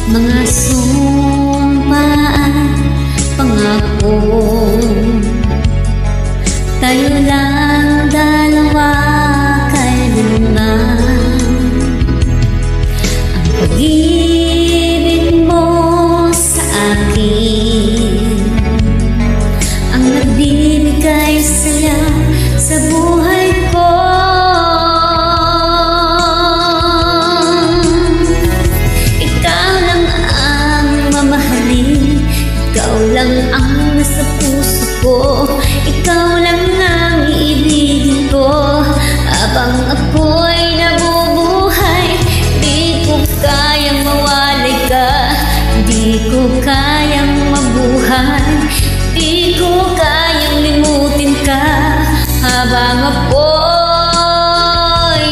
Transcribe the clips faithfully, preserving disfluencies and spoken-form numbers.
Mga sumpaan, pangako, tayo lang dalawa kailanman. Ang pag-ibig mo sa akin ang nagbibigay saya sa buhay ko. Ikaw lang ang mamahalin, ikaw lang ang nasa puso ko, ikaw lang ang iibigin ko. Habang ako'y nabubuhay, di ko kayang mawalay ka, di ko kayang mabuhay, di ko kayang limutin ka. Habang ako'y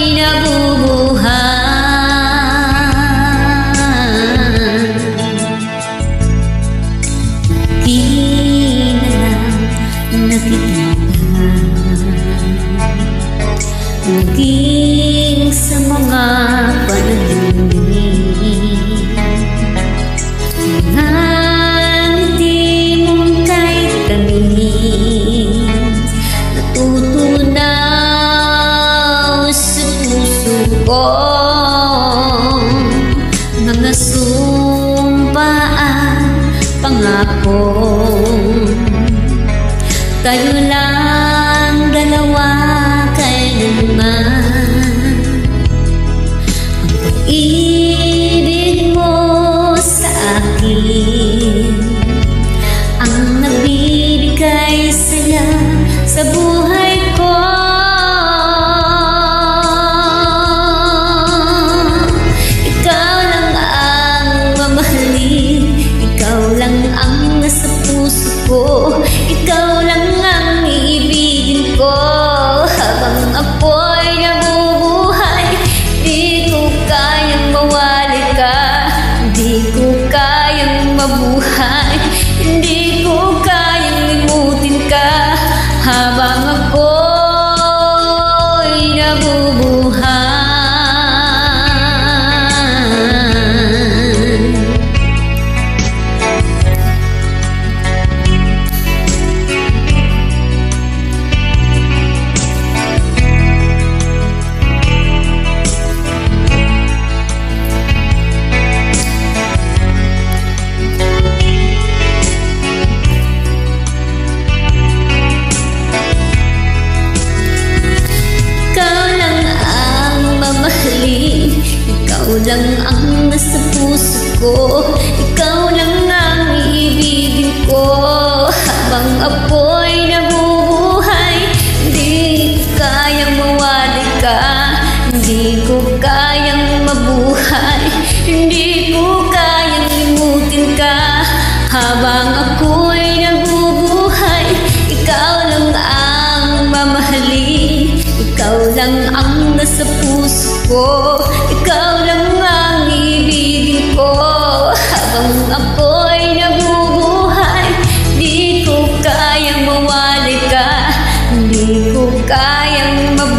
nabubuhay, di na lang nakikita, naging sa mga panaginip, mga ngiti mong kahit tamis, natutunaw sa puso ko. Mga sumpaan, pangako, tayo lang dalawa kailanman. Ang pag-ibig mo sa akin ang nagbibigay saya sa buhay ko. Ikaw lang ang mamahalin, ikaw lang ang nasa puso ko, ikaw lang ang iibigin ko. Habang ako'y nabubuhay, di ko kayang mawali ka, di ko kayang mabuhay, hindi ko kayang limutin ka. Habang ako'y nabubuhay, ikaw lang ang nasa puso ko, ikaw lang ang iibigin ko. Habang ako'y nabubuhay, di kayang mawali ka, hindi ko kayang mabuhay, hindi ko kayang limutin ka. Habang ako'y nabubuhay, ikaw lang ang mamahalin, ikaw lang ang nasa puso ko, ikaw lang ang ibigin ko. Habang ako'y nabubuhay, di ko kayang mawali ka, di ko kayang mabuhay,